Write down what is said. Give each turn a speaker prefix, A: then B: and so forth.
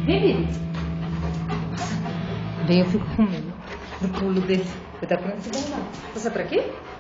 A: Vem, Vivi. Vem, eu fico com medo do pulo dele. Você tá pronto? Você vai lá. Passar por aqui?